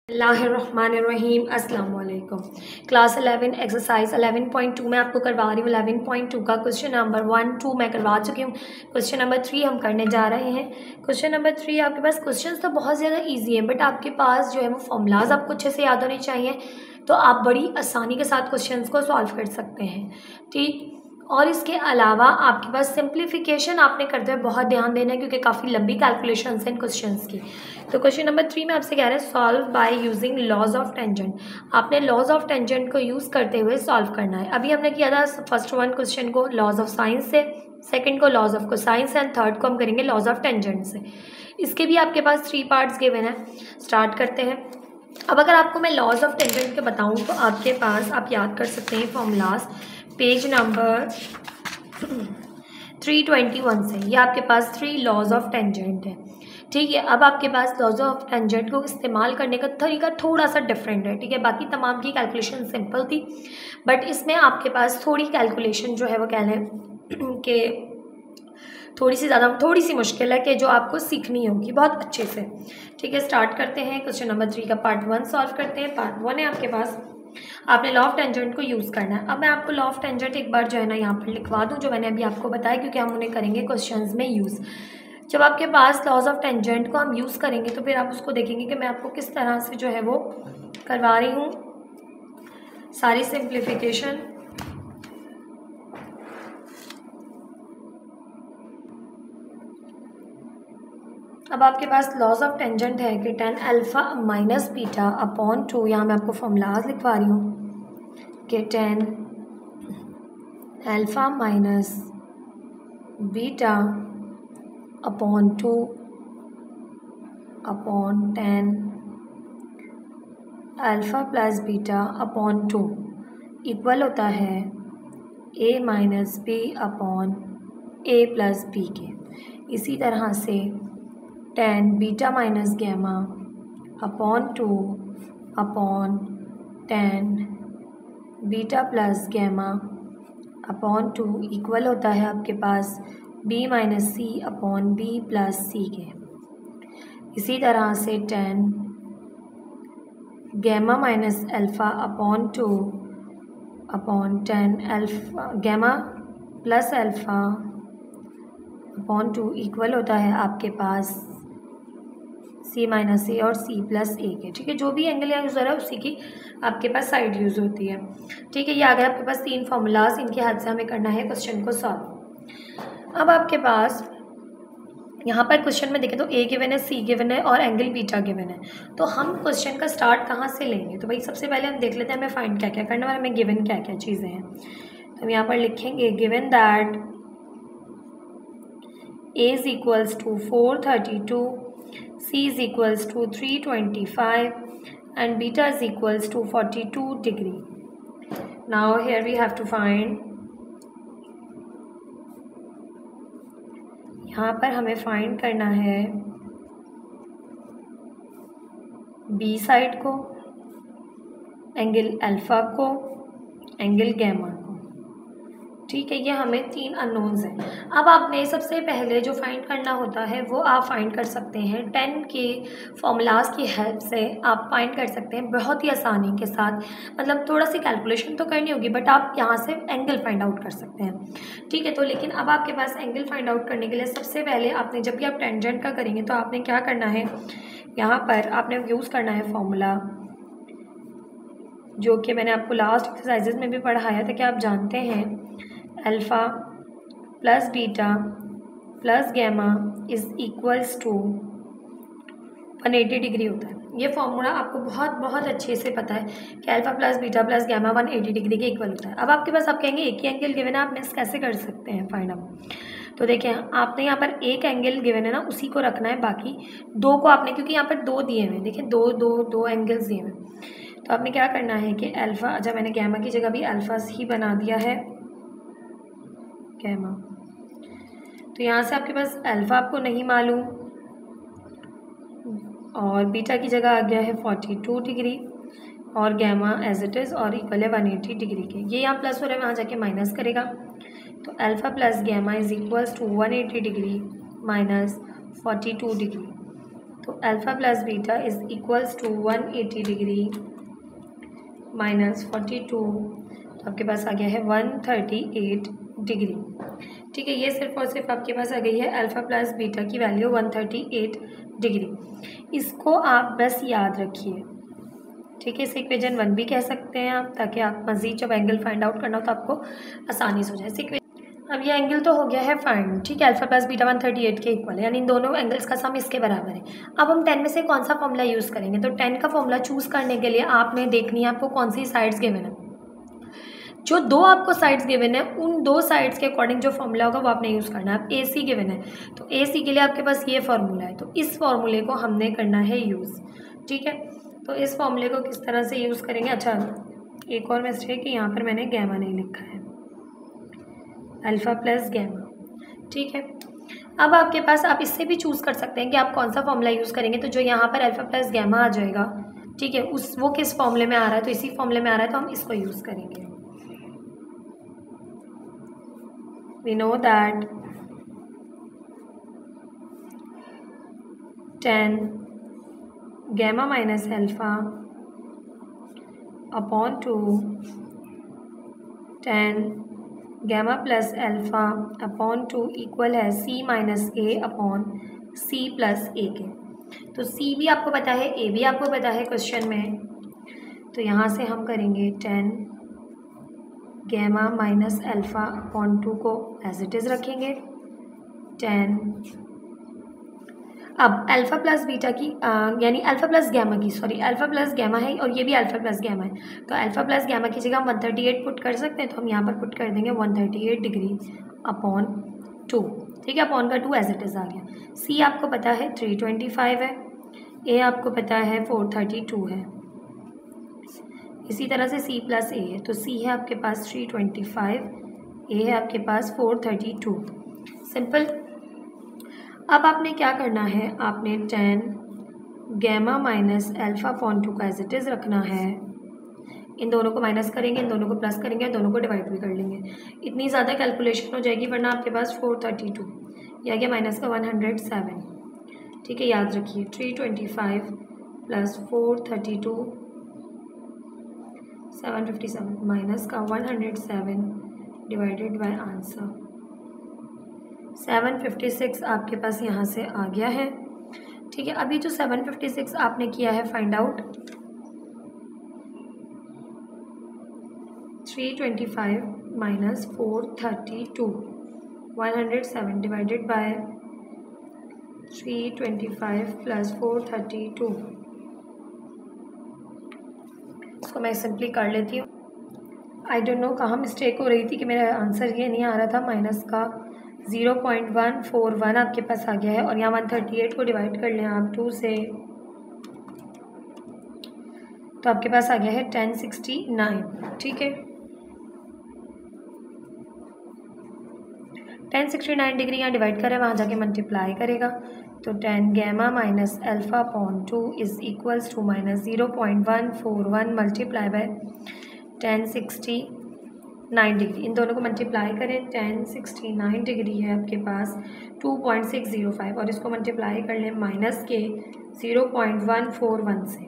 बिस्मिल्लाहिर्रहमानिर्रहीम अस्सलाम वालेकुम। क्लास 11 एक्सरसाइज 11.2 में आपको करवा रही हूँ। 11.2 का क्वेश्चन नंबर 1, 2 मैं करवा चुकी हूँ। क्वेश्चन नंबर 3 हम करने जा रहे हैं। क्वेश्चन नंबर 3 आपके पास क्वेश्चंस तो बहुत ज़्यादा इजी हैं, बट आपके पास जो है वो फॉर्मूलाज आपको अच्छे से याद होने चाहिए, तो आप बड़ी आसानी के साथ क्वेश्चंस को सॉल्व कर सकते हैं। ठीक, और इसके अलावा आपके पास सिंप्लीफिकेशन आपने करते हुए बहुत ध्यान देना है, क्योंकि काफ़ी लंबी कैलकुलेशंस हैं इन क्वेश्चंस की। तो क्वेश्चन नंबर 3 में आपसे कह रहे हैं solve by using laws of tangent. आपने लॉज ऑफ टेंजेंट को यूज़ करते हुए सॉल्व करना है। अभी हमने किया था फर्स्ट वन क्वेश्चन को लॉज ऑफ साइंस से, सेकंड को लॉज ऑफ कोसाइन से, एंड थर्ड को हम करेंगे लॉज ऑफ टेंजेंट से। इसके भी आपके पास 3 पार्ट्स गिवन है। स्टार्ट करते हैं। अब अगर आपको मैं लॉज ऑफ टेंजेंट के बताऊँ तो आपके पास आप याद कर सकते हैं फॉर्मूलाज पेज नंबर 321 से। ये आपके पास 3 लॉज ऑफ टेंजेंट है। ठीक है, अब आपके पास लॉज ऑफ टेंजेंट को इस्तेमाल करने का तरीका थोड़ा सा डिफरेंट है। ठीक है, बाकी तमाम की कैलकुलेशन सिंपल थी, बट इसमें आपके पास थोड़ी कैलकुलेशन जो है वो कह लें कि थोड़ी सी मुश्किल है, कि जो आपको सीखनी होगी बहुत अच्छे से। ठीक है, स्टार्ट करते हैं। क्वेश्चन नंबर 3 का पार्ट 1 सॉल्व करते हैं। पार्ट 1 है आपके पास, आपने लॉ ऑफ टेंजेंट को यूज़ करना है। अब मैं आपको लॉ ऑफ टेंजेंट एक बार जो है ना यहाँ पर लिखवा दूँ, जो मैंने अभी आपको बताया, क्योंकि हम उन्हें करेंगे क्वेश्चंस में यूज़। जब आपके पास लॉज ऑफ टेंजेंट को हम यूज़ करेंगे तो फिर आप उसको देखेंगे कि मैं आपको किस तरह से जो है वो करवा रही हूँ सारी सिंप्लीफिकेशन। अब आपके पास लॉज ऑफ टेंजेंट है कि tan alpha minus beta upon 2, यहाँ मैं आपको फॉर्मूलाज लिखवा रही हूँ कि tan alpha minus beta upon 2 upon tan alpha plus beta upon 2 equal होता है a minus B upon a plus B के। इसी तरह से tan beta minus gamma upon 2 upon tan beta plus gamma upon 2 equal होता है आपके पास b minus C upon b plus C के। इसी तरह से tan gamma minus alpha upon 2 upon tan alpha gamma plus alpha upon 2 equal होता है आपके पास c माइनस ए और c प्लस ए के। ठीक है, जो भी एंगल यहाँ यूज़ हो रहा है उसी की आपके पास साइड यूज़ होती है। ठीक है, ये आ गया आपके पास 3 फार्मूलाज, इनकी हेल्प से हमें करना है क्वेश्चन को सॉल्व। अब आपके पास यहाँ पर क्वेश्चन में देखें तो a गिवन है, c गिवन है और एंगल बीटा गिवन है। तो हम क्वेश्चन का स्टार्ट कहाँ से लेंगे? तो भाई सबसे पहले हम देख लेते हैं हमें फाइंड क्या क्या करना है और हमें गिवन क्या क्या चीज़ें हैं। तो हम यहाँ पर लिखेंगे given that a is equals to 432, c is equals to 325 and beta is equals to 42 degree. Now here we have to find, यहाँ पर हमें फाइंड करना है बी साइड को, एंगल अल्फ़ा को, एंगल गैमा को। ठीक है, ये हमें 3 अननोन्स हैं। अब आपने सबसे पहले जो फाइंड करना होता है वो आप फाइंड कर सकते हैं 10 के फॉर्मूलाज की हेल्प से। आप फाइंड कर सकते हैं बहुत ही आसानी के साथ, मतलब थोड़ा सी कैलकुलेशन तो करनी होगी, बट आप यहाँ से एंगल फाइंड आउट कर सकते हैं। ठीक है, तो लेकिन अब आपके पास एंगल फाइंड आउट करने के लिए सबसे पहले आपने, जब भी आप टेंजेंट का करेंगे तो आपने क्या करना है, यहाँ पर आपने यूज़ करना है फॉर्मूला जो कि मैंने आपको लास्ट एक्सरसाइजेज में भी पढ़ाया था कि आप जानते हैं alpha plus beta plus gamma is equals to 180 degree होता है। ये फॉर्मूला आपको बहुत अच्छे से पता है कि alpha plus beta plus gamma 180 degree के इक्वल होता है। अब आपके पास आप कहेंगे एक ही एंगल गिवन है, आप मिस कैसे कर सकते हैं फाइंड आउट? तो देखें, आपने यहाँ पर एक एंगल गिवन है ना, उसी को रखना है, बाकी 2 को आपने, क्योंकि यहाँ पर 2 दिए हुए हैं, देखें दो एंगल्स दिए हुए हैं, तो आपने क्या करना है कि अल्फ़ा, अच्छा मैंने गैमा की जगह भी अल्फ़ा ही बना दिया है गैमा। तो यहाँ से आपके पास अल्फ़ा आपको नहीं मालूम और बीटा की जगह आ गया है 42 डिग्री और गैमा एज इट इज़ और इक्वल है 180 डिग्री के। ये यहाँ प्लस हो रहा है, वहाँ जाके माइनस करेगा, तो alpha plus gamma is equals to 180 degree minus 42 degree. तो alpha plus beta is equals to 180 degree minus 42, तो आपके पास आ गया है 138 डिग्री। ठीक है, ये सिर्फ और सिर्फ आपके पास आ गई है अल्फ़ा प्लस बीटा की वैल्यू 138 डिग्री। इसको आप बस याद रखिए। ठीक है, इसे इक्वेशन 1 भी कह सकते हैं आप, ताकि आप मज़ीद जब एंगल फाइंड आउट करना हो तो आपको आसानी से हो जाए। अब ये एंगल तो हो गया है फाइंड। ठीक है, अल्फ़ा प्लस बीटा 138 के इक्वल है, यानी इन दोनों एंगल्स का सम इसके बराबर है। अब हम 10 में से कौन सा फॉर्मूला यूज़ करेंगे? तो 10 का फॉर्मूला चूज़ करने के लिए आपने देखनी है आपको कौन सी साइड्स गिवन है। जो दो आपको साइड्स गिवन है उन दो साइड्स के अकॉर्डिंग जो फॉर्मूला होगा वो आपने यूज़ करना है। अब ए सी गिवन है तो ए सी के लिए आपके पास ये फार्मूला है, तो इस फार्मूले को हमने करना है यूज़। ठीक है, तो इस फार्मूले को किस तरह से यूज़ करेंगे? अच्छा, एक और मिस्टेक कि यहाँ पर मैंने गैमा नहीं लिखा है, अल्फ़ा प्लस गैमा। ठीक है, अब आपके पास आप इससे भी चूज़ कर सकते हैं कि आप कौन सा फॉर्मूला यूज़ करेंगे। तो जो यहाँ पर अल्फ़ा प्लस गैमा आ जाएगा, ठीक है, वो किस फॉर्मूले में आ रहा है? तो इसी फॉर्मूले में आ रहा है, तो हम इसको यूज़ करेंगे। We know that tan gamma minus alpha upon 2 tan gamma plus alpha upon 2 equal है c minus a upon c plus a के। तो c भी आपको पता है, a भी आपको पता है क्वेश्चन में, तो यहाँ से हम करेंगे tan gamma minus alpha upon 2 को एज इट इज़ रखेंगे। tan अब अल्फ़ा प्लस बीटा की यानी अल्फ़ा प्लस गैमा की, सॉरी अल्फ़ा प्लस गैमा है और ये भी अल्फ़ा प्लस गैमा है, तो अल्फ़ा प्लस गैमा की जगह हम 138 पुट कर सकते हैं, तो हम यहाँ पर पुट कर देंगे 138 डिग्री अपॉन 2। ठीक है, अपॉन का 2 एज इट इज़ आ गया। सी आपको पता है 325 है, ए आपको पता है 432 है, इसी तरह से c प्लस ए है, तो c है आपके पास 325, ए है आपके पास 432। सिंपल। अब आपने क्या करना है, आपने tan gamma minus alpha upon 2 का एज इट इज़ रखना है। इन दोनों को माइनस करेंगे, इन दोनों को प्लस करेंगे, दोनों को डिवाइड भी कर लेंगे। इतनी ज़्यादा कैलकुलेशन हो जाएगी, वरना आपके पास 432 या क्या माइनस का 107। ठीक है, याद रखिए 325 प्लस 432 757 माइनस का 107 डिवाइडेड बाय आंसर 756 आपके पास यहाँ से आ गया है। ठीक है, अभी जो 756 आपने किया है find out, 325 minus 432 107 divided by 325 plus 432, इसको मैं सिंपली कर लेती हूँ। आई डोंट नो कहाँ मिस्टेक हो रही थी कि मेरा आंसर ये नहीं आ रहा था। माइनस का 0.141 आपके पास आ गया है, और यहाँ 138 को डिवाइड कर लें आप 2 से, तो आपके पास आ गया है 1069। ठीक है, 1069 डिग्री यहाँ डिवाइड करें, वहाँ जाके मल्टीप्लाई करेगा, तो tan gamma minus alpha upon 2 is equals to minus 0.141 multiply by 1069 degree. इन दोनों को मल्टीप्लाई करें, 1069 डिग्री है आपके पास 2.605, और इसको मल्टीप्लाई कर लें माइनस के 0.141 से,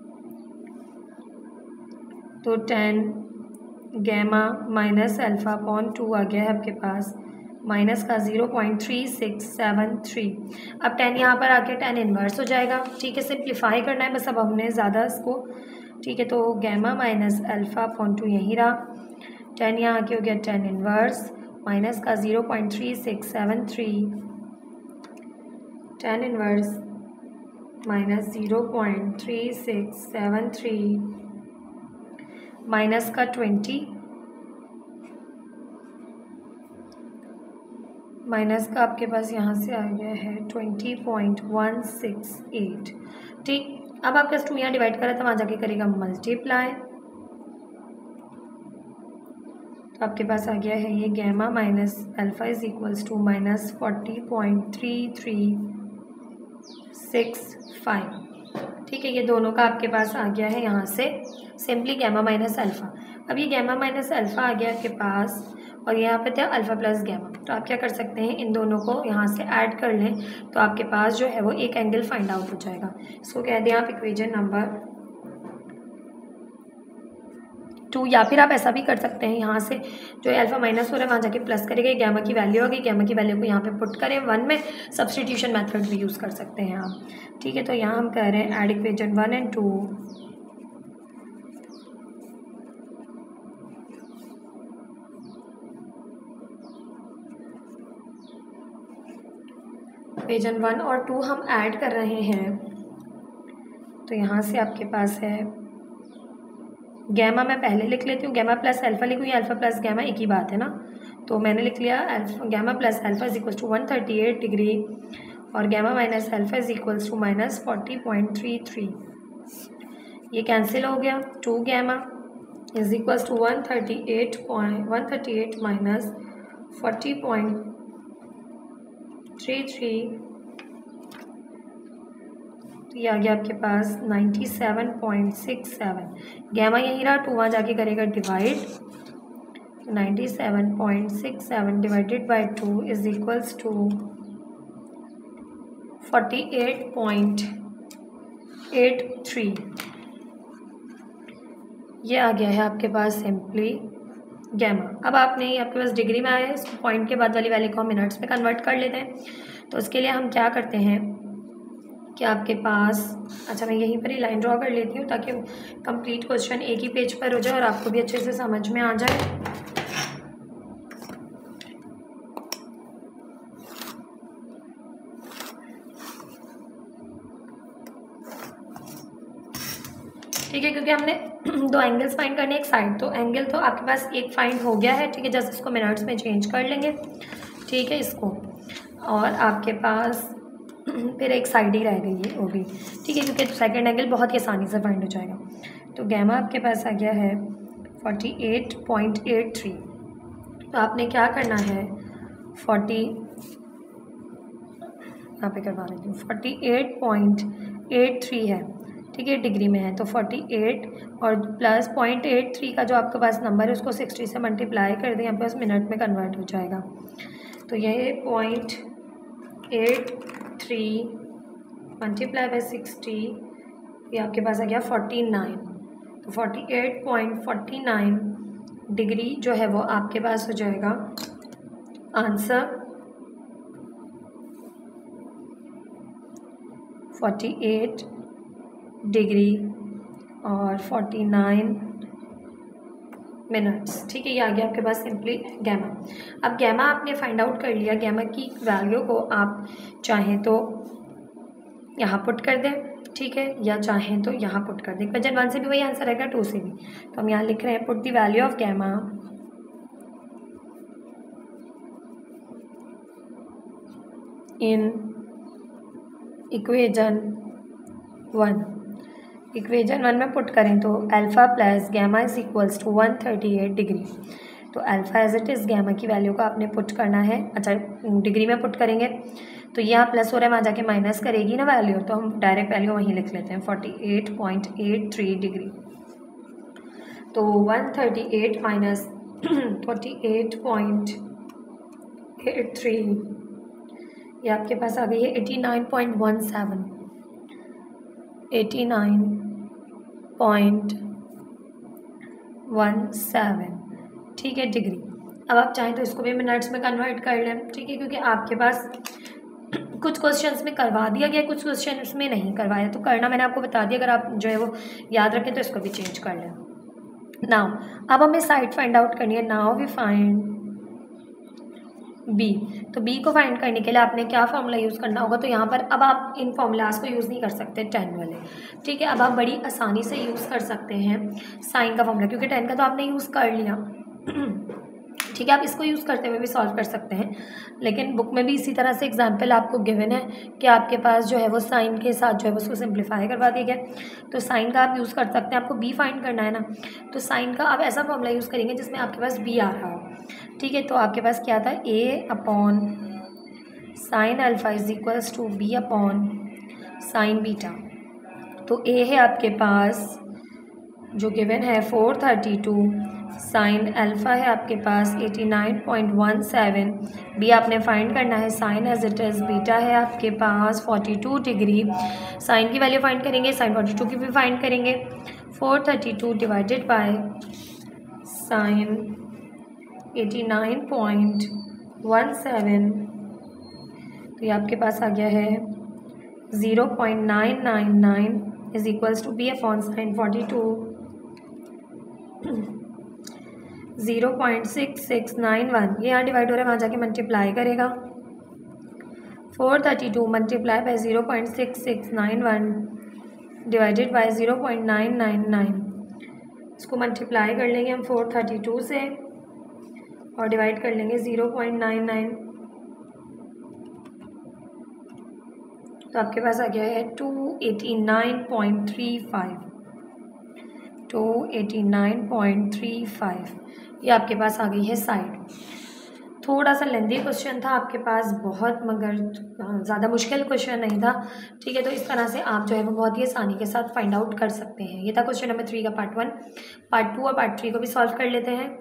तो tan gamma minus alpha upon 2 आ गया है आपके पास माइनस का 0.3673। अब 10 यहाँ पर आके tan इन्वर्स हो जाएगा। ठीक है, सिंप्लीफाई करना है बस अब हमने ज़्यादा इसको। ठीक है, तो गैमा माइनस अल्फ़ा अपॉन 2 यहीं रहा, 10 यहाँ आके हो गया tan इन्वर्स माइनस का 0.3673, tan इन्वर्स माइनस 0.3673 माइनस का 20 माइनस का आपके पास यहाँ से आ गया है 20.168। ठीक, अब आपके पास 2 यहाँ डिवाइड करा था, वहाँ जाके करेगा मल्टीप्लाई, तो आपके पास आ गया है ये gamma minus alpha is equals to minus 40.3365। ठीक है, ये दोनों का आपके पास आ गया है यहाँ से सिंपली गैमा माइनस अल्फ़ा। अब ये गैमा माइनस अल्फ़ा आ गया आपके पास और यहाँ पे था अल्फ़ा प्लस गैमा। तो आप क्या कर सकते हैं, इन दोनों को यहाँ से ऐड कर लें तो आपके पास जो है वो एक एंगल फाइंड आउट हो जाएगा। इसको कह दें आप इक्वेशन नंबर 2। या फिर आप ऐसा भी कर सकते हैं, यहाँ से जो अल्फ़ा माइनस हो रहा है वहाँ जाके प्लस करेंगे, गैमा की वैल्यू होगी, गैमा की वैल्यू को यहाँ पे पुट करें 1 में। सब्स्टिट्यूशन मेथड भी यूज़ कर सकते हैं आप, ठीक है। तो यहाँ हम कह रहे हैं ऐड इक्वेशन 1 एंड 2। इक्वेशन 1 और 2 हम ऐड कर रहे हैं। तो यहाँ से आपके पास है गैमा, मैं पहले लिख लेती हूँ, गैमा प्लस अल्फ़ा लिखूँ या अल्फ़ा प्लस गैमा एक ही बात है ना। तो मैंने लिख लिया gamma plus alpha is equals to 138 degree और gamma minus alpha is equals to minus 40.33। ये कैंसिल हो गया। 2 gamma is equals to 138 minus 40.33, तो ये आ गया आपके पास 97.67। गैमा यहीं रहा, 2 वहाँ जाके करेगा divide, 97.67 divided by 2 is equals to 48.83। ये आ गया है आपके पास सिंपली गैमा। अब आपने आपके पास डिग्री में आया है, इसको पॉइंट के बाद वाली वैल्यू को हम मिनट्स में कन्वर्ट कर लेते हैं। तो उसके लिए हम क्या करते हैं कि आपके पास, अच्छा मैं यहीं पर ही लाइन ड्रॉ कर लेती हूँ ताकि कंप्लीट क्वेश्चन एक ही पेज पर हो जाए और आपको भी अच्छे से समझ में आ जाए। ठीक है, क्योंकि हमने 2 एंगल्स फाइंड करने, एक साइड, तो एंगल तो आपके पास एक फाइंड हो गया है, ठीक है। जस्ट इसको मिनट्स में चेंज कर लेंगे, ठीक है, इसको, और आपके पास फिर एक साइड ही रह गई है वो भी, ठीक है, क्योंकि सेकंड एंगल बहुत ही आसानी से फाइंड हो जाएगा। तो गैमा आपके पास आ गया है 48.83। तो आपने क्या करना है, 40 यहाँ पे करवा लेती हूँ, 48.83 है, ठीक है, डिग्री में है। तो 48 और प्लस 0.83 का जो आपके पास नंबर है उसको 60 से मल्टीप्लाई कर दें, यहाँ पे पास मिनट में कन्वर्ट हो जाएगा। तो ये 0.83 मल्टीप्लाई बाई 60, ये आपके पास आ गया 49। तो 48.49 डिग्री जो है वो आपके पास हो जाएगा आंसर 48 डिग्री और 49 मिनट्स, ठीक है। ये आ गया आपके पास सिंपली गैमा। अब गैमा आपने फाइंड आउट कर लिया, गैमा की वैल्यू को आप चाहें तो यहाँ पुट कर दें, ठीक है, या चाहें तो यहाँ पुट कर दें। क्वेश्चन 1 से भी वही आंसर आएगा, 2 से भी। तो हम यहाँ लिख रहे हैं put the value of gamma in equation 1। Equation 1 में पुट करें तो alpha plus gamma is equals to 138 degree. तो alpha as it is, gamma की वैल्यू को आपने पुट करना है, अच्छा डिग्री में पुट करेंगे तो यहाँ प्लस हो रहा है, वहाँ जाके माइनस करेगी ना वैल्यू, तो हम डायरेक्ट वैल्यू वहीं लिख लेते हैं 48.83 डिग्री। तो 138 माइनस 48.83, ये आपके पास आ गई है 89.17, 89.17, ठीक है, डिग्री। अब आप चाहें तो इसको भी मिनट्स में कन्वर्ट कर लें, ठीक है, क्योंकि आपके पास कुछ क्वेश्चंस में करवा दिया गया, कुछ क्वेश्चन में नहीं करवाया, तो करना मैंने आपको बता दिया, अगर आप जो है वो याद रखें तो इसको भी चेंज कर लें। नाउ अब हमें साइड फाइंड आउट करनी है। Now we find B. तो बी को फाइंड करने के लिए आपने क्या फॉर्मूला यूज़ करना होगा, तो यहाँ पर अब आप इन फॉर्मूलाज को यूज़ नहीं कर सकते 10 वाले, ठीक है। अब आप बड़ी आसानी से यूज़ कर सकते हैं साइन का फॉर्मूला, क्योंकि 10 का तो आपने यूज़ कर लिया, ठीक है। आप इसको यूज़ करते हुए भी सॉल्व कर सकते हैं, लेकिन बुक में भी इसी तरह से एग्जाम्पल आपको गिवन है कि आपके पास जो है वो साइन के साथ जो है वो उसको सिंप्लीफाई करवा दिया गया। तो साइन का आप यूज़ कर सकते हैं, आपको बी फाइंड करना है ना, तो साइन का आप ऐसा फॉर्मूला यूज़ करेंगे जिसमें आपके पास बी आ रहा हो, ठीक है। तो आपके पास क्या था, A upon sine alpha is equals to B upon sine beta. तो ए है आपके पास जो गिवन है 432 साइन अल्फ़ा है आपके पास 89.17। बी आपने फाइंड करना है sine as it is. Beta है आपके पास 42 डिग्री। साइन की वैल्यू फाइंड करेंगे, साइन 42 की भी फाइंड करेंगे। 432 डिवाइडेड बाय साइन 89.17, तो ये आपके पास आ गया है 0.999 is equals to B upon sine 42 0.6691। ये यहाँ डिवाइड हो रहा है, वहाँ जाके मल्टीप्लाई करेगा। 432 मल्टीप्लाई बाय 0.6691 डिवाइडेड बाय 0.999। इसको मल्टीप्लाई कर लेंगे हम 432 से और डिवाइड कर लेंगे 0.99, तो आपके पास आ गया है 289.35। 289.35 ये आपके पास आ गई है साइड। थोड़ा सा लेंदी क्वेश्चन था आपके पास बहुत, मगर ज़्यादा मुश्किल क्वेश्चन नहीं था। ठीक है, तो इस तरह से आप जो है वो बहुत ही आसानी के साथ फाइंड आउट कर सकते हैं। ये था क्वेश्चन नंबर 3 का पार्ट 1। पार्ट 2 और पार्ट 3 को भी सॉल्व कर लेते हैं।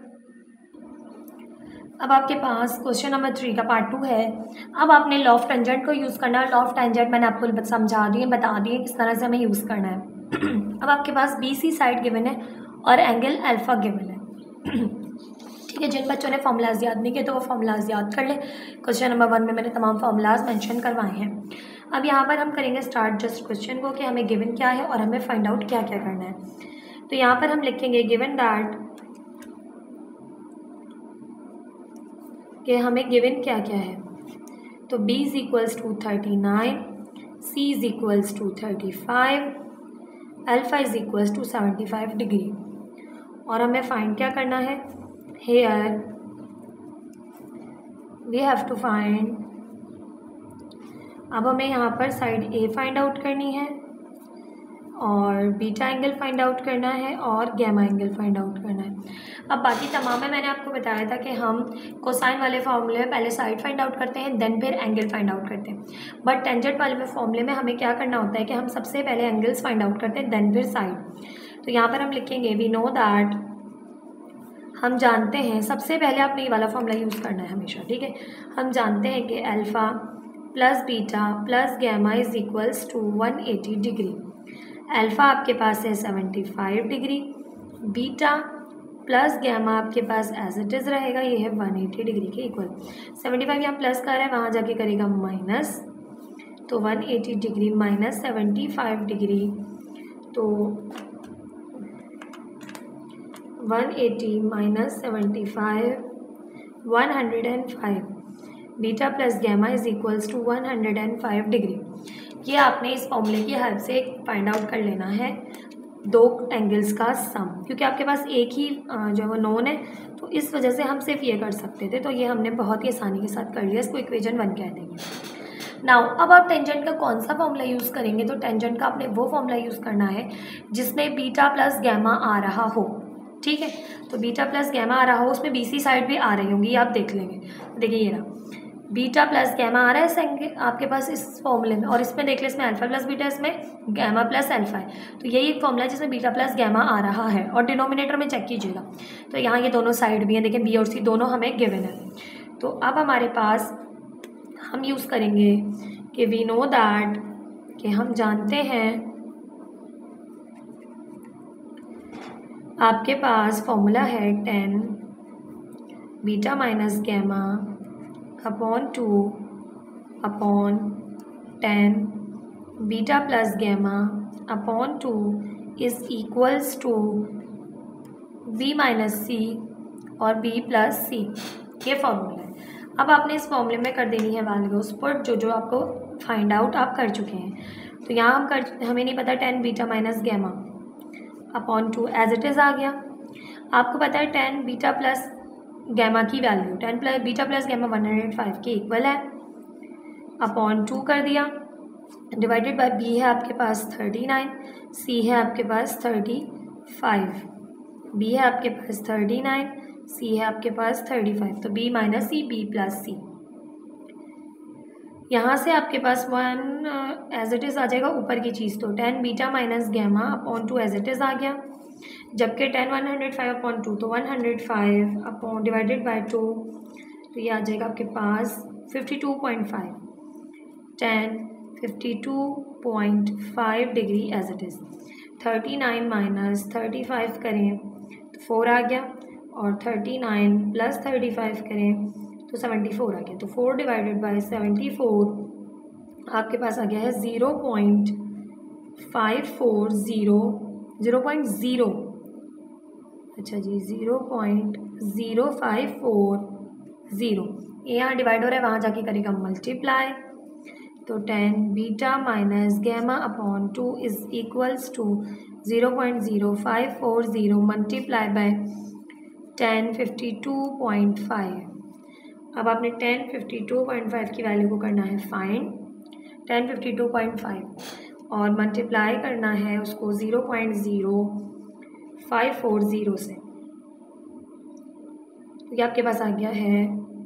अब आपके पास क्वेश्चन नंबर 3 का पार्ट 2 है। अब आपने लॉ ऑफ टेंजेंट को यूज़ करना है। लॉ ऑफ टेंजेंट मैंने आपको समझा दिए, बता दिए किस तरह से हमें यूज़ करना है। अब आपके पास BC साइड गिवन है और एंगल अल्फ़ा गिवन है। ठीक है, जिन बच्चों ने फॉर्मूलाज याद नहीं किए तो वो फॉर्मूलाज याद कर ले। क्वेश्चन नंबर 1 में मैंने तमाम फॉर्मूलाज मेंशन करवाए हैं। अब यहाँ पर हम करेंगे स्टार्ट जस्ट क्वेश्चन को कि हमें गिवन क्या है और हमें फाइंड आउट क्या क्या करना है। तो यहाँ पर हम लिखेंगे गिवन दैट, कि हमें गिवन क्या क्या है। तो B is equals to 39, C is equals to 35, alpha is equals to 75 degree. और हमें फाइंड क्या करना है। Here we have to find, अब हमें यहाँ पर साइड A फाइंड आउट करनी है और बीटा एंगल फाइंड आउट करना है और गैमा एंगल फाइंड आउट करना है। अब बाकी तमाम में मैंने आपको बताया था कि हम कोसाइन वाले फार्मूले में पहले साइड फाइंड आउट करते हैं, देन फिर एंगल फाइंड आउट करते हैं। बट टेंजेंट वाले में फॉर्मूले में हमें क्या करना होता है कि हम सबसे पहले एंगल्स फाइंड आउट करते हैं, देन फिर साइड। तो यहाँ पर हम लिखेंगे वी नो दैट, हम जानते हैं, सबसे पहले आपने ये वाला फॉर्मूला यूज़ करना है हमेशा। ठीक है, हम जानते हैं कि alpha plus beta plus gamma is equals to 180 degree. Alpha आपके पास है 75 डिग्री, बीटा प्लस गैमा आपके पास एज इट इज़ रहेगा, ये है 180 डिग्री के इक्वल। 75 यहाँ प्लस कर रहा है, वहाँ जाके करेगा माइनस, तो 180 डिग्री माइनस 75 डिग्री, तो 180 minus 75 105। Beta plus gamma is equals to 105 degree. ये आपने इस फॉर्मूले की हेल्प से फाइंड आउट कर लेना है दो एंगल्स का सम, क्योंकि आपके पास एक ही जो है वो नोन है, तो इस वजह से हम सिर्फ ये कर सकते थे। तो ये हमने बहुत ही आसानी के साथ कर लिया, इसको इक्वेशन 1 कह देंगे। नाउ अब आप टेंजेंट का कौन सा फॉर्मूला यूज़ करेंगे, तो टेंजेंट का आपने वो फॉर्मूला यूज़ करना है जिसमें बीटा प्लस गैमा आ रहा हो। ठीक है, तो बीटा प्लस गैमा आ रहा हो, उसमें BC साइड भी आ रही होंगी, आप देख लेंगे। देखिए ये रहा, बीटा प्लस गैमा आ रहा है आपके पास इस फॉर्मूले में, और इसमें देख ले, इसमें अल्फा प्लस बीटा, इसमें गैमा प्लस अल्फा है। तो यही एक फॉर्मूला है जिसमें बीटा प्लस गैमा आ रहा है, और डिनोमिनेटर में चेक कीजिएगा। तो यहाँ ये दोनों साइड भी हैं, देखिए B और C दोनों हमें गिवन है। तो अब हमारे पास हम यूज़ करेंगे कि वी नो दैट, कि हम जानते हैं, आपके पास फॉर्मूला है 10 beta minus gamma upon 2 upon 10 beta plus gamma upon 2 is equals to B minus C और B प्लस C। ये फॉर्मूला है। अब आपने इस फॉर्मूले में कर देनी है वैल्यूज पुट, जो आपको फाइंड आउट आप कर चुके हैं। तो यहाँ हमें नहीं पता 10 beta minus gamma upon 2 as it is आ गया। आपको पता है 10 बीटा प्लस गैमा की value 10 plus beta plus gamma 105 के इक्वल है, अपॉन 2 कर दिया, डिवाइडेड बाय B है आपके पास 39, C है आपके पास 35, B है आपके पास 39, C है आपके पास 35, तो B minus C B plus C। यहाँ से आपके पास 1 एज इट इज़ आ जाएगा ऊपर की चीज़, तो 10 beta minus gamma upon 2 as it is आ गया। जबकि 10 105/2 तो 105 अपॉन डिवाइडेड बाय 2 तो ये आ जाएगा आपके पास 52.5। 10 52.5 degree as it is. 39 minus 35 करें तो 4 आ गया, और 39 प्लस 35 करें तो 74 आ गया। तो 4 डिवाइडेड बाय 74 आपके पास आ गया है 0.540 अच्छा जी 0.0540। ये यहाँ डिवाइड हो रहा है, वहाँ जाके करेगा मल्टीप्लाई। तो 10 beta minus gamma upon 2 is equals to 0.0540 multiply by 10 52.5। अब आपने 10 52.5 की वैल्यू को करना है फाइंड। 10 52.5 और मल्टीप्लाई करना है उसको 0.0540 से। तो ये आपके पास आ गया है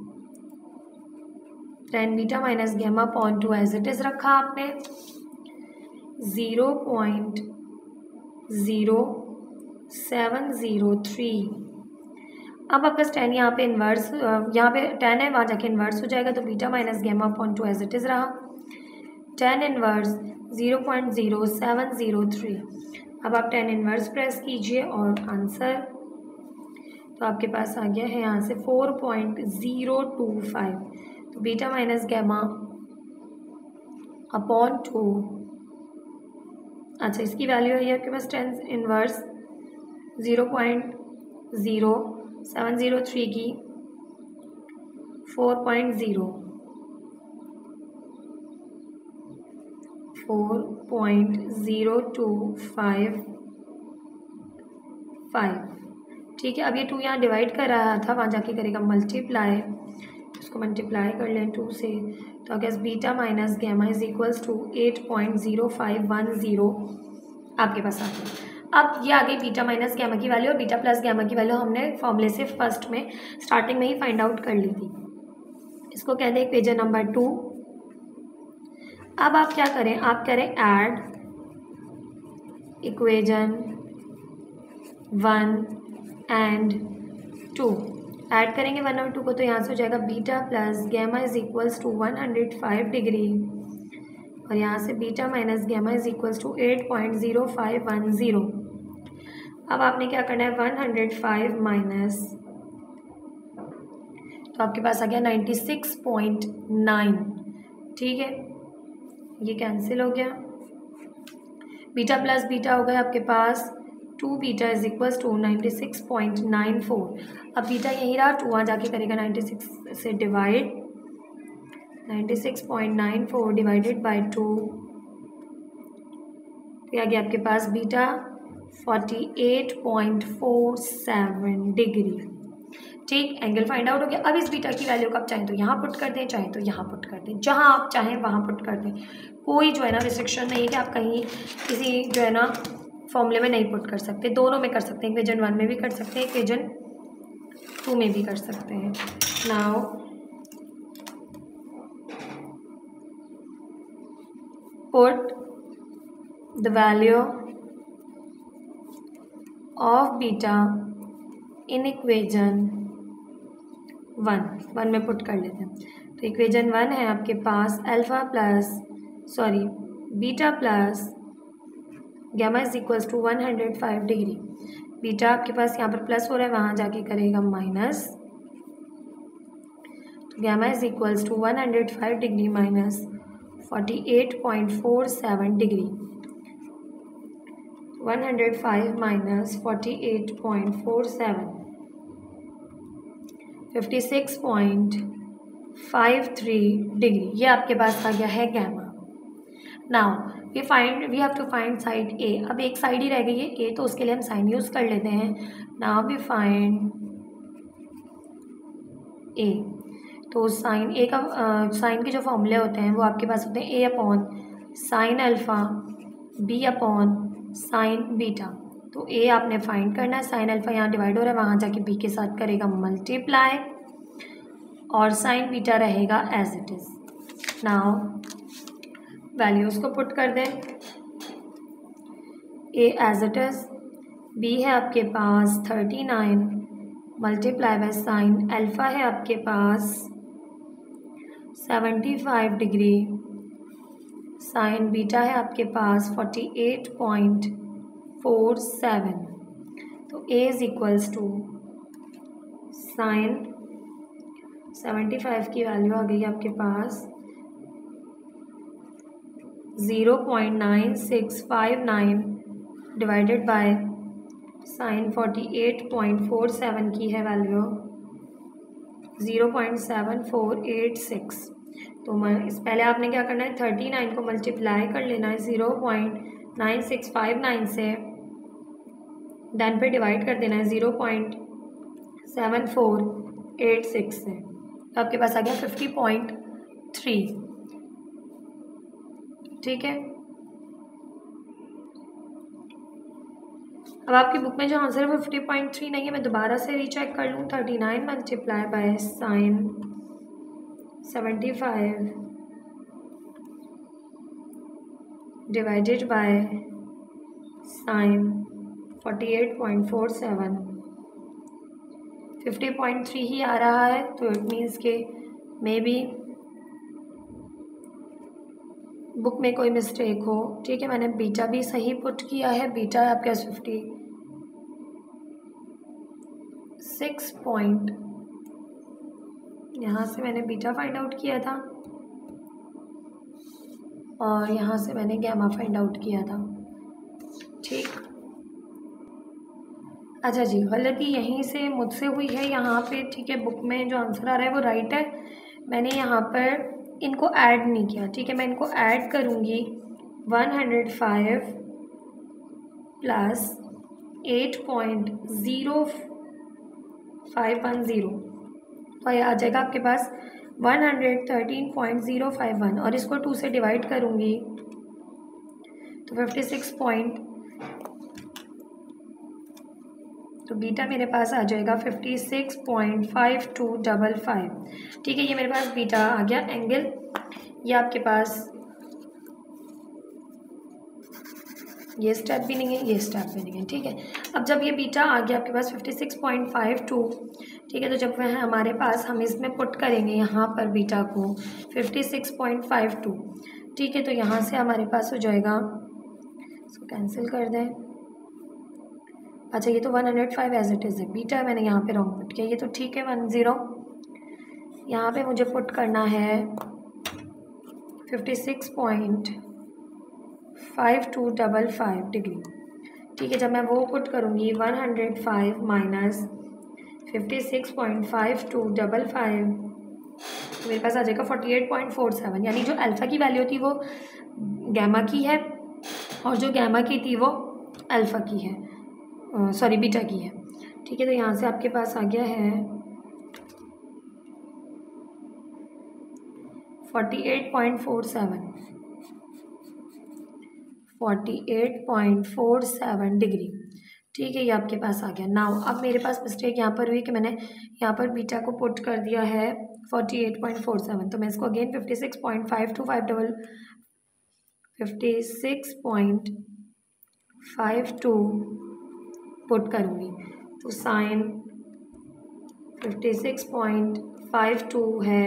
10 beta minus gamma upon 2 as it is रखा आपने 0.0703। अब आपका 10 यहाँ पे इन्वर्स, यहाँ पे 10 है, वहाँ जाके इन्वर्स हो जाएगा। तो beta minus gamma upon 2 as it is रहा 10 इन्वर्स 0.0703। अब आप 10 इन्वर्स प्रेस कीजिए और आंसर तो आपके पास आ गया है यहाँ से 4.025। तो बीटा माइनस गैमा अपॉन 2, अच्छा इसकी वैल्यू है आपके पास 10 इन्वर्स 0.0703 की 4.0255। ठीक है, अब ये 2 यहाँ डिवाइड कर रहा था, वहाँ जाके करेगा मल्टीप्लाई। इसको मल्टीप्लाई कर लें 2 से तो अगर beta minus gamma is equals to 8.0510 आपके पास आ गया। अब ये आ गई बीटा माइनस गैमा की वैल्यू, और बीटा प्लस गैमा की वैल्यू हमने फॉर्मूले से फर्स्ट में स्टार्टिंग में ही फाइंड आउट कर ली थी। इसको कहते हैं इक्वेशन नंबर 2। अब आप क्या करें, आप करें ऐड इक्वेशन 1 एंड 2। ऐड करेंगे 1 और 2 को तो यहाँ से हो जाएगा beta plus gamma is equals to 105 degree, और यहाँ से beta minus gamma is equals to 8.0510। अब आपने क्या करना है 105 माइनस, तो आपके पास आ गया 96.9। ठीक है, ये कैंसिल हो गया। बीटा प्लस बीटा हो गया आपके पास 2 बीटा इज इक्वल्स टू 96.94। अब बीटा यही रहा, 2 वहाँ जाके करेगा 96 से डिवाइड, 96.94 डिवाइडेड बाय 2 तो आ गया आपके पास बीटा 48.47 डिग्री। ठीक, एंगल फाइंड आउट हो गया। अब इस बीटा की वैल्यू को आप चाहें तो यहाँ पुट कर दें, चाहें तो यहाँ पुट कर दें, जहाँ आप चाहें वहाँ पुट कर दें। कोई जो है ना रिस्ट्रिक्शन नहीं है कि आप कहीं किसी जो है ना फॉर्मूले में नहीं पुट कर सकते, दोनों में कर सकते हैं। इक्वेशन 1 में भी कर सकते हैं, इक्वेशन 2 में भी कर सकते हैं। Now put the value of beta in equation 1 में पुट कर लेते हैं। तो इक्वेशन 1 है आपके पास beta plus gamma is equals to 105 degree. Beta आपके पास यहाँ पर प्लस हो रहा है, वहाँ जाके करेगा माइनस, तो gamma is equals to 105 degree minus 48.47 degree. 105 minus 48.47 56.53 degree. ये आपके पास आ गया है gamma. Now we have to find side A. अब एक साइड ही रह गई है ए, तो उसके लिए हम साइन यूज़ कर लेते हैं। Now we find A. तो साइन ए का साइन के जो फॉर्मूले होते हैं वो आपके पास होते हैं A upon sine alpha, B upon sine beta. तो ए आपने फाइंड करना है, साइन अल्फ़ा यहाँ डिवाइड हो रहा है, वहाँ जाके बी के साथ करेगा मल्टीप्लाई, और साइन बीटा रहेगा as it is. Now values को पुट कर दें, A as it is B है आपके पास 39 मल्टीप्लाई बाय साइन अल्फ़ा है आपके पास 75 डिग्री, साइन बीटा है आपके पास 48.47। तो A is equals to sine 75 की वैल्यू आ गई आपके पास 0.9659 डिवाइडेड बाय साइन 48.47 की है वैल्यू 0.7486। तो इस पहले आपने क्या करना है 39 को मल्टीप्लाई कर लेना है 0.9659 से, देन पे डिवाइड कर देना है 0.7486 से। तो आपके पास आ गया 50.3। ठीक है, अब आपकी बुक में जो आंसर है वो 50.3 नहीं है, मैं दोबारा से रीचेक कर लूँ। 39 multiply by sine 75 divided by sine 48.47 50.3 ही आ रहा है। तो इट मीन्स के मे बी बुक में कोई मिस्टेक हो। ठीक है, मैंने बीटा भी सही पुट किया है, बीटा है आपके 56 पॉइंट, यहाँ से मैंने बीटा फाइंड आउट किया था और यहाँ से मैंने गैमा फाइंड आउट किया था। ठीक, अच्छा जी, गलती यहीं से मुझसे हुई है यहाँ पे। ठीक है, बुक में जो आंसर आ रहा है वो राइट है, मैंने यहाँ पर इनको ऐड नहीं किया। ठीक है, मैं इनको ऐड करूँगी 105 प्लस 8.0510, तो ये आ जाएगा आपके पास 113.051 और इसको 2 से डिवाइड करूँगी तो 56 पॉइंट, तो बीटा मेरे पास आ जाएगा 56.5255। ठीक है, ये मेरे पास बीटा आ गया एंगल। ये आपके पास ये स्टेप भी नहीं है, ये स्टेप भी नहीं है। ठीक है, अब जब ये बीटा आ गया आपके पास 56.52, ठीक है, तो जब वह हमारे पास हम इसमें पुट करेंगे यहाँ पर बीटा को 56.52। ठीक है, तो यहाँ से हमारे पास हो जाएगा, इसको कैंसिल कर दें। अच्छा, ये तो 105 एज इट इज़ है, बीटा मैंने यहाँ पे रॉन्ग पुट किया, ये तो ठीक है 10। यहाँ पे मुझे पुट करना है 56.5255 डिग्री। ठीक है, जब मैं वो पुट करूँगी 105 माइनस 56.5255, मेरे पास आ जाएगा 48.47, यानी जो अल्फ़ा की वैल्यू थी वो गैमा की है और जो गैमा की थी वो अल्फ़ा की है, सॉरी बीटा की है। ठीक है, तो यहाँ से आपके पास आ गया है 48.47 डिग्री। ठीक है, ये आपके पास आ गया। नाउ अब मेरे पास मिस्टेक यहाँ पर हुई कि मैंने यहाँ पर बीटा को पुट कर दिया है 48.47, तो मैं इसको अगेन 56.52 पुट करूँगी। तो साइन 56.52 है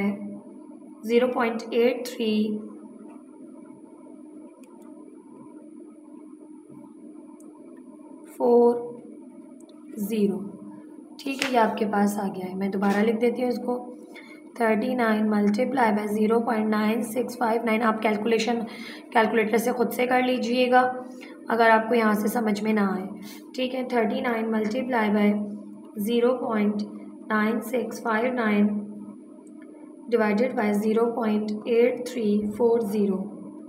0.8340। ठीक है, ये आपके पास आ गया है। मैं दोबारा लिख देती हूँ इसको 39 मल्टीप्लाई बाय 0.9659। आप कैलकुलेटर से ख़ुद से कर लीजिएगा अगर आपको यहाँ से समझ में ना आए। ठीक है, 39 मल्टीप्लाई बाय 0.9659 डिवाइडेड बाय 0.8340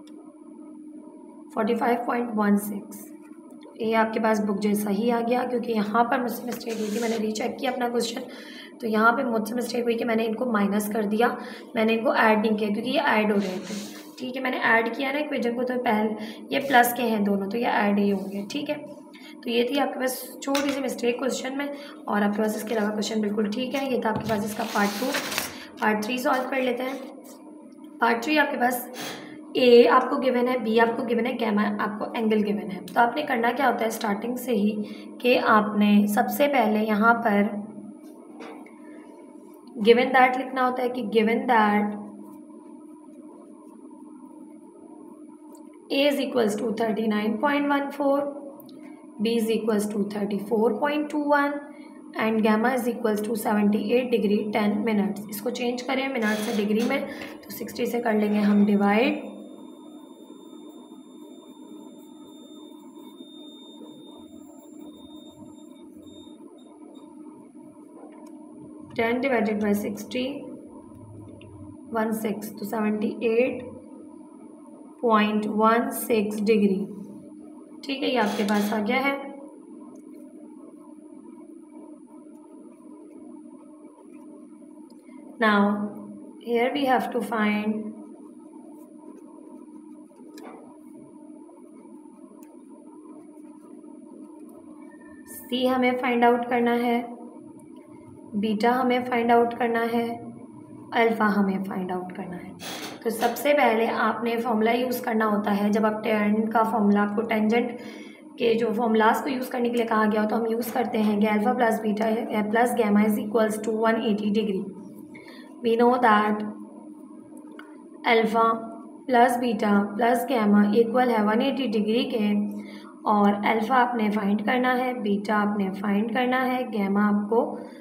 45.16। ये आपके पास बुक जैसा ही आ गया, क्योंकि यहाँ पर मुझसे मिस्टेक हुई थी। मैंने रीचेक किया अपना क्वेश्चन, तो यहाँ पे मुझसे मिस्टेक हुई कि मैंने इनको माइनस कर दिया, मैंने इनको ऐड नहीं किया क्योंकि ये ऐड हो रहे थे। ठीक है, मैंने ऐड किया ना इक्वेशन को, तो पहले ये प्लस के हैं दोनों, तो ये ऐड ही होंगे। ठीक है, तो ये थी आपके पास छोटी सी मिस्टेक क्वेश्चन में, और आपके पास इसके अलावा क्वेश्चन बिल्कुल ठीक है। ये था आपके पास इसका पार्ट 2। पार्ट 3 सॉल्व कर लेते हैं। पार्ट 3 आपके पास ए आपको गिवन है, बी आपको गिवन है, गैमा आपको एंगल गिवन है। तो आपने करना क्या होता है स्टार्टिंग से ही कि आपने सबसे पहले यहाँ पर गिवन दैट लिखना होता है कि given that A is equals to 39.14, B is equals to 34.21 and gamma is equals to 78 degree 10 minutes. इसको चेंज करें मिनट से डिग्री में तो 60 से कर लेंगे हम डिवाइड, 10 डिवाइडेड बाई 60 16 तो 78.16 डिग्री। ठीक है, ये आपके पास आ गया है। Now here we have to find C हमें फाइंड आउट करना है, बीटा हमें फाइंड आउट करना है, अल्फ़ा हमें फाइंड आउट करना है। तो सबसे पहले आपने फॉर्मूला यूज़ करना होता है। जब आप टेन का फॉर्मूला, आपको टेंजेंट के जो फॉर्मूलाज को यूज़ करने के लिए कहा गया हो तो हम यूज़ करते हैं कि alpha plus beta plus gamma is equals to 180 degree. We know that alpha plus beta plus gamma equal है 180 डिग्री के, और अल्फ़ा आपने फाइंड करना है, बीटा आपने फाइंड करना है, गैमा आपको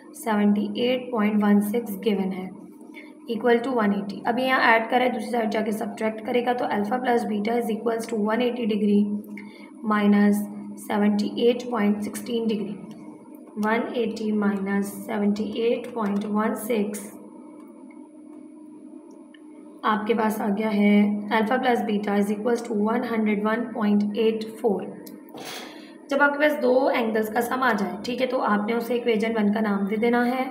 78.16 गिवन है इक्वल टू 180। अब यहाँ ऐड करें, दूसरी साइड जाके सब्ट्रैक्ट करेगा तो alpha plus beta is equals to 180 degree minus 78.16 degree. 180 minus 78.16 आपके पास आ गया है alpha plus beta is equals to 101.84। जब आपके पास दो एंगल्स का सम आ जाए, ठीक है, तो आपने उसे इक्वेशन 1 का नाम दे देना है।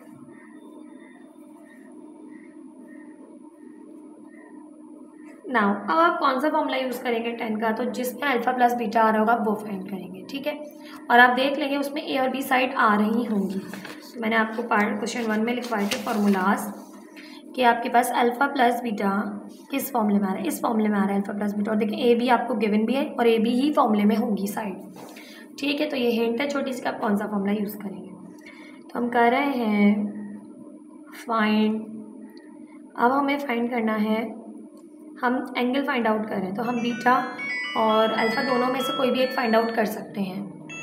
नाउ अब आप कौन सा फॉर्मूला यूज़ करेंगे 10 का, तो जिसमें अल्फ़ा प्लस बीटा आ रहा होगा वो फाइंड करेंगे। ठीक है, और आप देख लेंगे उसमें ए और बी साइड आ रही होंगी। तो मैंने आपको पार्ट क्वेश्चन 1 में लिखवाए थे फार्मूलाज कि आपके पास अल्फ़ा प्लस बीटा किस फॉर्मूले में आ रहा है, इस फॉर्मूले में आ रहा है अल्फ़ा प्लस बीटा, और देखिए ए बी आपको गिवन भी है और ए बी ही फॉर्मूले में होंगी साइड। ठीक है, तो ये हिंट है छोटी सी कि आप कौन सा फॉर्मूला यूज़ करेंगे। तो हम कर रहे हैं फाइंड, अब हमें फाइंड करना है, हम एंगल फाइंड आउट कर रहे हैं तो हम बीटा और अल्फ़ा दोनों में से कोई भी एक फाइंड आउट कर सकते हैं।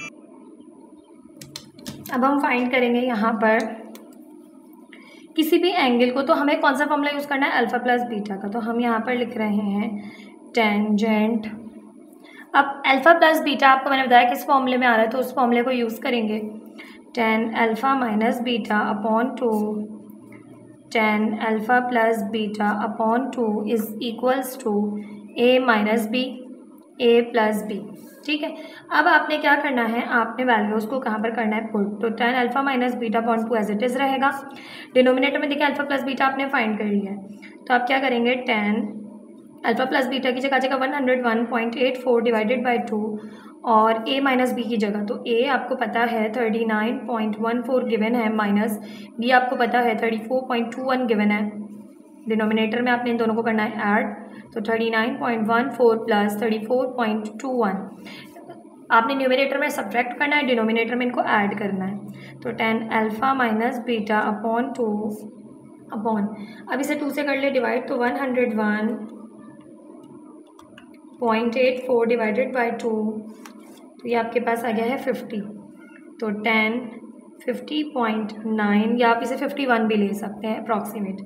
अब हम फाइंड करेंगे यहाँ पर किसी भी एंगल को, तो हमें कौन सा फॉर्मूला यूज़ करना है अल्फ़ा प्लस बीटा का। तो हम यहाँ पर लिख रहे हैं टेंजेंट। अब अल्फ़ा प्लस बीटा आपको मैंने बताया किस फॉर्मूले में आ रहा है, तो उस फॉर्मूले को यूज़ करेंगे। Tan alpha minus beta upon 2 tan alpha plus beta upon 2 is equals to A minus B, A plus B. ठीक है, अब आपने क्या करना है, आपने वैल्यूज़ को कहाँ पर करना है पुट। तो tan alpha minus beta upon 2 as it is रहेगा। डिनोमिनेटर में देखिए अल्फ़ा प्लस बीटा आपने फाइंड कर लिया है, तो आप क्या करेंगे, टेन अल्फ़ा प्लस बीटा की जगह 101.84 डिवाइडेड बाई 2 और a माइनस बी की जगह, तो a आपको पता है 39.14 गिवन है, माइनस b आपको पता है 34.21 गिवन है। डिनोमिनेटर में आपने इन दोनों को करना है ऐड, तो 39.14 प्लस 34.21 आपने न्यूमरेटर में सब्ट्रैक्ट करना है, डिनोमिनेटर में इनको ऐड करना है। तो 10 alpha minus beta upon 2 upon, अब इसे 2 से कर ले डिवाइड, तो 101.84 डिवाइडेड बाई 2, तो ये आपके पास आ गया है 50। तो 10 50.9 या आप इसे 51 भी ले सकते हैं अप्रॉक्सीमेट।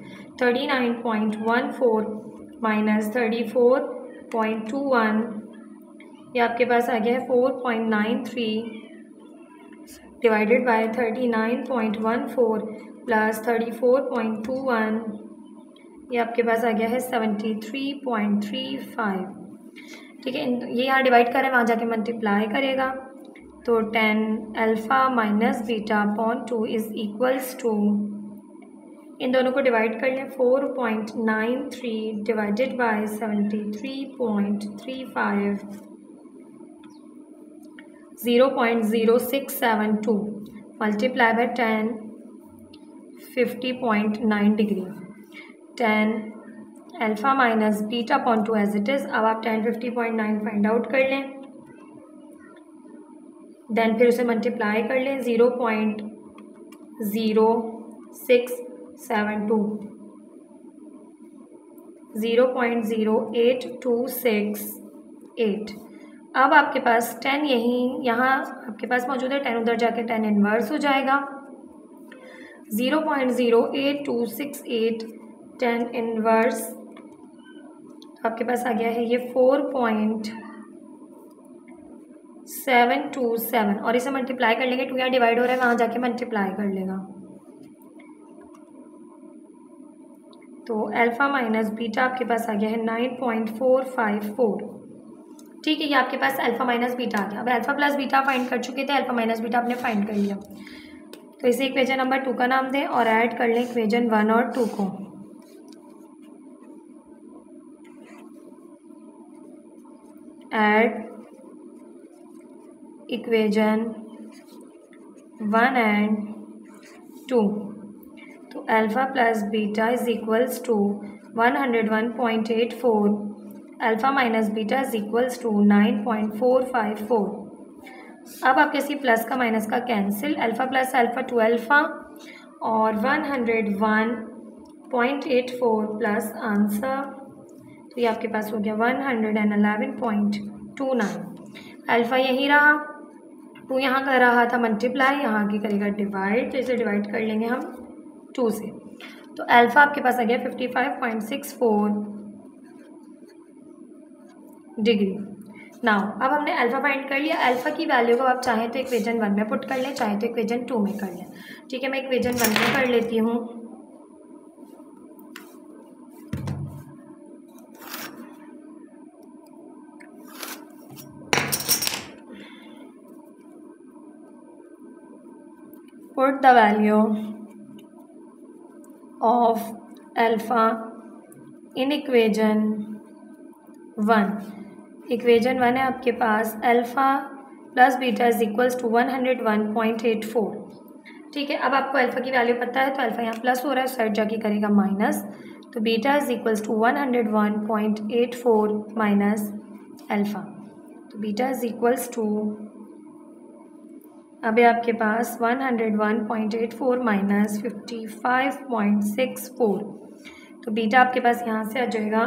39.14 माइनस 34.21 ये आपके पास आ गया है 4.93 डिवाइडेड बाय 39.14 प्लस 34.21 ये आपके पास आ गया है 73.35। ठीक है, ये यहाँ डिवाइड करें, वहाँ जाके मल्टीप्लाई करेगा, तो 10 alpha minus beta upon 2 is equals to, इन दोनों को डिवाइड कर लें, 4.93 divided by 73.35 0.0672 multiply by 10 50.9 degree. 10 alpha minus beta upon 2 as it is. अब आप 1050.9 फाइंड आउट कर लें, देन फिर उसे मल्टीप्लाई कर लें 0.0672 अब आपके पास 10 यहाँ आपके पास मौजूद है, 10 उधर जाके 10 इन्वर्स हो जाएगा। 0.08268 10 इन्वर्स आपके पास आ गया है ये 4.727 और इसे मल्टीप्लाई कर लेंगे, 2 यहाँ डिवाइड हो रहा है, वहाँ जाके मल्टीप्लाई कर लेगा। तो अल्फ़ा माइनस बीटा आपके पास आ गया है 9.454। ठीक है, ये आपके पास अल्फ़ा माइनस बीटा आ गया। अब अल्फ़ा प्लस बीटा फाइंड कर चुके थे, अल्फ़ा माइनस बीटा आपने फाइंड कर लिया। तो इसे इक्वेशन नंबर 2 का नाम दें और ऐड कर लें इक्वेशन 1 और 2 को। Add equation 1 and 2। तो alpha plus beta is equals to 101.84, alpha minus beta is equals to 9.454। अब आपके सी प्लस का माइनस का cancel, alpha plus alpha 2 alpha और 101.84 प्लस आंसर, तो ये आपके पास हो गया 111.29। अल्फ़ा यही रहा, 2 यहाँ कर रहा था मल्टीप्लाई, यहाँ की करेगा डिवाइड, तो इसे डिवाइड कर लेंगे हम 2 से। तो अल्फ़ा आपके पास आ गया 55.64 डिग्री। नाउ अब हमने अल्फ़ा फाइंड कर लिया। अल्फ़ा की वैल्यू को आप चाहें तो इक्वेशन 1 में पुट कर लें, चाहे तो इक्वेशन 2 में कर लें। ठीक है, मैं इक्वेशन 1 में कर लेती हूँ। Put the value of alpha in equation 1। Equation 1 है आपके पास alpha plus beta is equals to 101.84। ठीक है, अब आपको अल्फ़ा की वैल्यू पता है, तो अल्फ़ा यहाँ प्लस हो रहा है, साइड जाके करेगा माइनस, तो beta is equals to 101.84 minus alpha. तो बीटा इज इक्वल्स टू, अभी आपके पास 101.84 माइनस 55.64, तो बीटा आपके पास यहाँ से आ जाएगा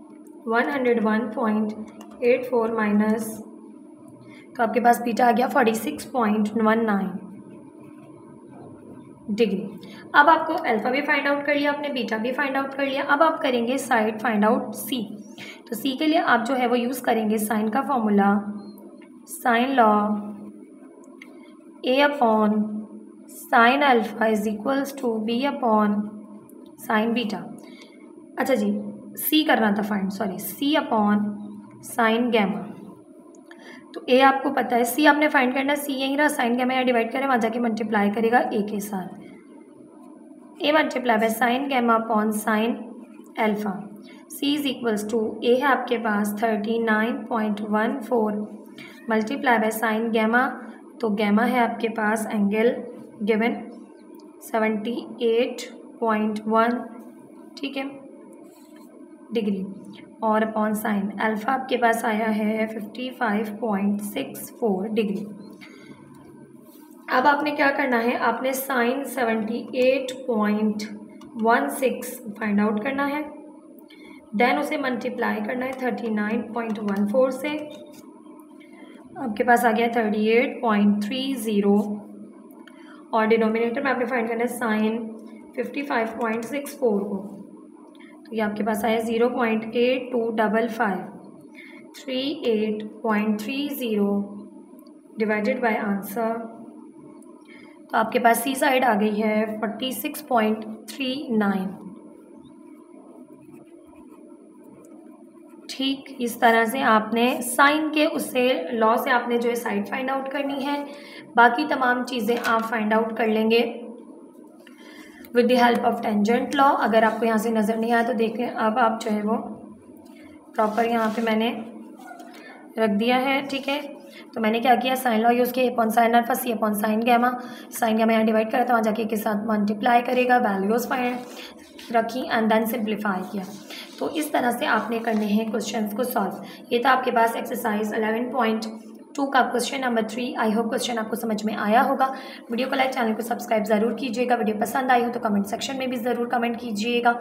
101.84 माइनस, तो आपके पास बीटा आ गया 46.19 डिग्री। अब आपको अल्फ़ा भी फाइंड आउट कर लिया आपने, बीटा भी फाइंड आउट कर लिया। अब आप करेंगे साइड फाइंड आउट सी। तो सी के लिए आप जो है वो यूज़ करेंगे साइन का formula, sine law A upon sine alpha is equals to B upon sine beta. अच्छा जी, सी करना था find, sorry, C upon sine gamma. तो ए आपको पता है, सी आपने फाइंड करना, सी यही रहा, साइन गैमा यहाँ डिवाइड करें, वहाँ जाके मल्टीप्लाई करेगा ए के साथ, A multiply by sine gamma upon sine alpha. C is equals to, A है आपके पास 39.14 मल्टीप्लाई बाय साइन गैमा, तो गैमा है आपके पास एंगल गिवन 78.1, ठीक है, डिग्री, और अपॉन साइन अल्फ़ा आपके पास आया है 55.64 डिग्री। अब आपने क्या करना है, आपने साइन 78.16 फाइंड आउट करना है, देन उसे मल्टीप्लाई करना है 39.14 से, आपके पास आ गया 38.30, और डिनोमिनेटर में आपने फाइंड करना है साइन 55.64 को, तो ये आपके पास आया 0.8255 38.30 डिवाइडेड बाय आंसर, तो आपके पास सी साइड आ गई है 46.39। ठीक, इस तरह से आपने साइन के उससे लॉ से आपने जो है साइड फाइंड आउट करनी है, बाकी तमाम चीज़ें आप फाइंड आउट कर लेंगे with the help of tangent law. अगर आपको यहाँ से नज़र नहीं आया तो देखें, अब आप जो है वो प्रॉपर यहाँ पे मैंने रख दिया है। ठीक है, तो मैंने क्या किया, साइन लॉ यूज़ किया, upon sine alpha C upon sine gamma यहाँ डिवाइड करा था, वहाँ जाके के साथ मल्टीप्लाई करेगा, वैल्यूज़ फाइंड रखी एंड देन सिंप्लीफाई किया। तो तो इस तरह से आपने करने हैं क्वेश्चंस को सॉल्व। ये था आपके पास एक्सरसाइज 11.2 का question number 3। I hope question आपको समझ में आया होगा। वीडियो को लाइक, चैनल को सब्सक्राइब ज़रूर कीजिएगा। वीडियो पसंद आई हो तो कमेंट सेक्शन में भी ज़रूर कमेंट कीजिएगा।